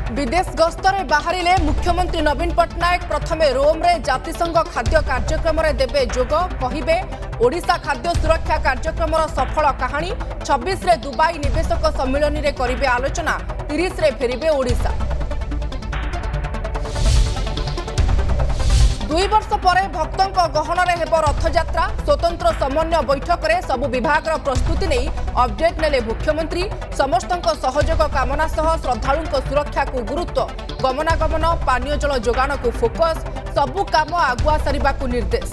विदेश गस्तरे बाहरिले मुख्यमंत्री नवीन पट्टनायक प्रथमे रोम रे जातिसंघ खाद्य कार्यक्रम रे देबे जोग कहिबे ओडिशा खाद्य सुरक्षा कार्यक्रम सफल कहानी 26 रे दुबई निवेशक सम्मेलन रे करिबे आलोचना 30 रे फेरिबे ओडिशा। 2 वर्ष पर भक्तों गहन में हेब रथयात्रा स्वतंत्र समन्वय बैठक में सबु विभाग प्रस्तुति नहीं अपडेट नेले मुख्यमंत्री समस्त सहयोग कामना सह श्रद्धालुं सुरक्षा को गुरुत्व गमनागमन पानीय जल जोगाण को फोकस सबु काम आगुआ सारिबा को निर्देश।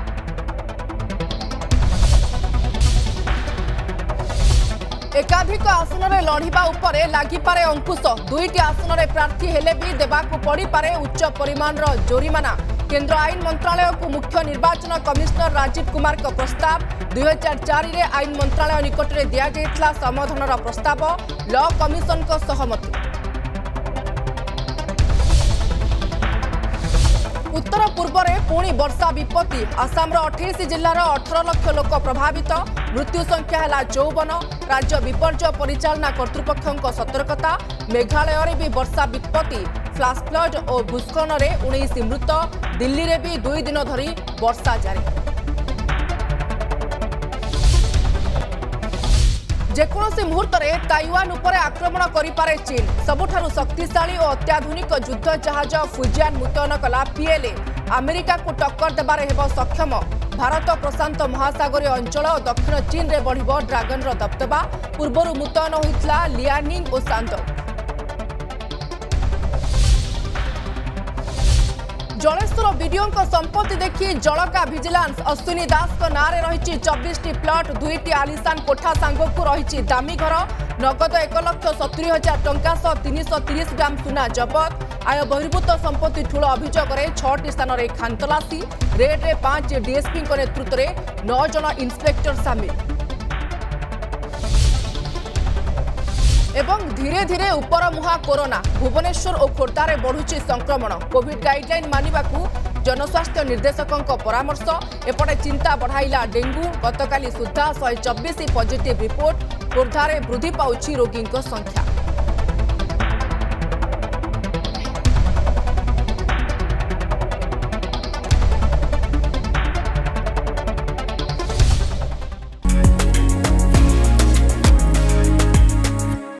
एकाधिक आसन में लढ़िबा उपरे लागिपारे अंकुश 2टी आसन में प्रार्थी हेले भी देबाकू पड़ी पारे उच्च परिमाण जोरिमाना। केंद्र आईन मंत्रालय को मुख्य निर्वाचन कमिश्नर राजीव कुमार का प्रस्ताव 2004 रे आईन मंत्रालय निकट में दिया जायतिला समाधान प्रस्ताव लॉ कमिशन को सहमति। उत्तर पूर्व में पुणी वर्षा विपत्ति आसाम 28 जिलार 18 लाख लोक प्रभावित मृत्यु संख्या है 54। राज्य विपर्यय परिचालना कर्तृपक्षों सतर्कता मेघालय में भी वर्षा विपत्ति फ्लाश फ्लड और भूस्खलन में 19 मृत दिल्ली में भी 2 दिन धरी वर्षा जारी। जेकोसी मुहूर्त में ताइवान उपर आक्रमण करिपारे चीन सबुठारु शक्तिशाली और अत्याधुनिक युद्ध जहाज फुजियान मुतयन कला पीएलए अमेरिका को टक्कर देबारे हेब सक्षम। भारत प्रशांत महासागरीय अंचल और दक्षिण चीन रे बढ़िबो ड्रैगन रो दबदबा पूर्वरु मुतयन होइतला लियानिंग और सांदो। जलेश्वर वीडियो संपत्ति देखी जलका भिजिलांस अश्विनी दास नारे रही 24टी प्लट 2टी आलिशान कोठा सांगकू रही दामी घर नगद 1,70,000 टंका सह 330 ग्राम सुना जबत। आय बहिर्भूत संपत्ति ठूल अभियोग 6टी स्थान में खानतलासी रेड रे 5 डीएसपी नेतृत्व में 9 जन इन्स्पेक्टर सामिल। एवं धीरे धीरे उपर मुहा कोरोना भुवनेश्वर और खोर्धारे बढ़ुची संक्रमण कोविड गाइडलाइन मानिबाकू जनस्वास्थ्य निर्देशकों परामर्श। एपटे चिंता बढ़ाइला डेंगू गतकाली सुधा 124 पॉजिटिव रिपोर्ट खोर्धारे वृद्धि पाउछि रोगी संख्या।